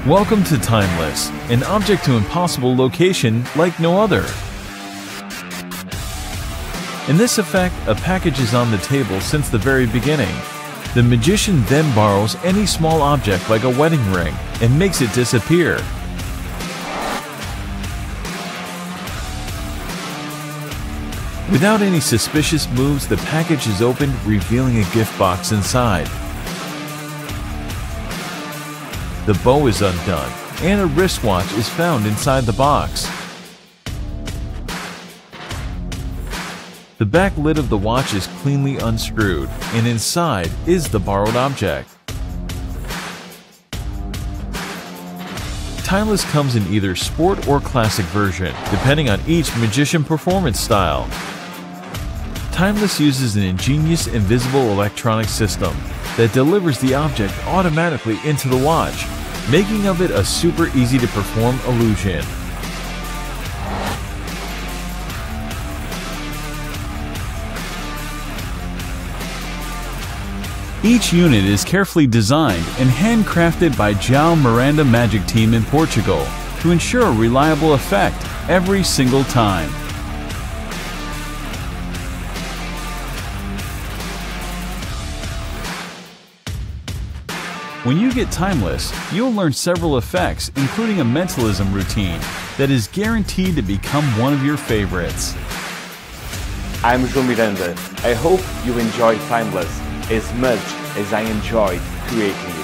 Welcome to Timeless, an object to impossible location like no other. In this effect, a package is on the table since the very beginning. The magician then borrows any small object like a wedding ring and makes it disappear. Without any suspicious moves, the package is opened, revealing a gift box inside. The bow is undone, and a wristwatch is found inside the box. The back lid of the watch is cleanly unscrewed, and inside is the borrowed object. Timeless comes in either sport or classic version, depending on each magician performance style. Timeless uses an ingenious invisible electronic system that delivers the object automatically into the watch, making of it a super easy to perform illusion. Each unit is carefully designed and handcrafted by João Miranda Magic Team in Portugal to ensure a reliable effect every single time. When you get Timeless, you'll learn several effects, including a mentalism routine that is guaranteed to become one of your favorites. I'm João Miranda. I hope you enjoyed Timeless as much as I enjoyed creating it.